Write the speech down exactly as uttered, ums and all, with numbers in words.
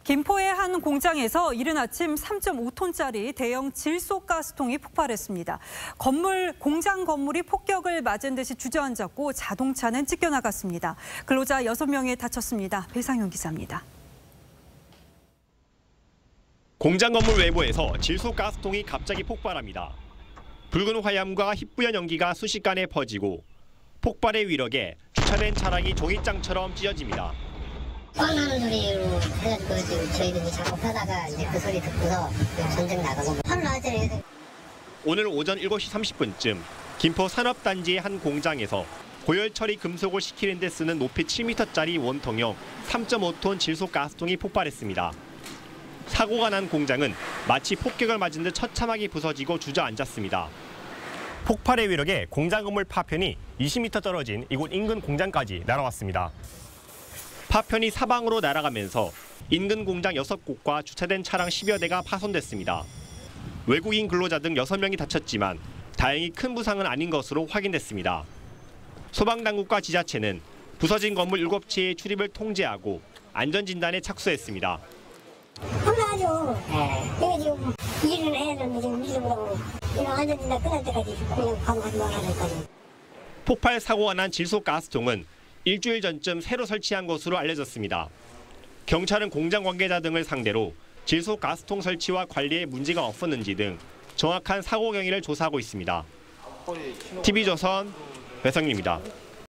김포의 한 공장에서 이른 아침 삼 점 오 톤짜리 대형 질소가스통이 폭발했습니다. 건물, 공장 건물이 폭격을 맞은 듯이 주저앉았고 자동차는 찢겨나갔습니다. 근로자 여섯 명이 다쳤습니다. 배상윤 기자입니다. 공장 건물 외부에서 질소가스통이 갑자기 폭발합니다. 붉은 화염과 희뿌연 연기가 순식간에 퍼지고 폭발의 위력에 주차된 차량이 종이장처럼 찢어집니다. 빵 나는 소리로 해가지고 지금 저희들이 작업하다가 이제 그 소리 듣고서 전쟁 나가고 화를 나왔잖아요. 오늘 오전 일곱 시 삼십 분쯤 김포 산업단지의 한 공장에서 고열 처리 금속을 식히는 데 쓰는 높이 칠 미터짜리 원통형 삼 점 오 톤 질소가스통이 폭발했습니다. 사고가 난 공장은 마치 폭격을 맞은 듯 처참하게 부서지고 주저앉았습니다. 폭발의 위력에 공장 건물 파편이 이십 미터 떨어진 이곳 인근 공장까지 날아왔습니다. 파편이 사방으로 날아가면서 인근 공장 여섯 곳과 주차된 차량 십여 대가 파손됐습니다. 외국인 근로자 등 여섯 명이 다쳤지만 다행히 큰 부상은 아닌 것으로 확인됐습니다. 소방당국과 지자체는 부서진 건물 일곱 채의 출입을 통제하고 안전진단에 착수했습니다. 혼나죠. 내가 지금 일을 해야 되는데 지금 일을 못하고 이런 안전진단 끝날 때까지 그냥 가만히 말아야 될 거지. 폭발 사고가 난 질소가스통은 일주일 전쯤 새로 설치한 것으로 알려졌습니다. 경찰은 공장 관계자 등을 상대로 질소가스통 설치와 관리에 문제가 없었는지 등 정확한 사고 경위를 조사하고 있습니다. 티비조선 배성윤입니다.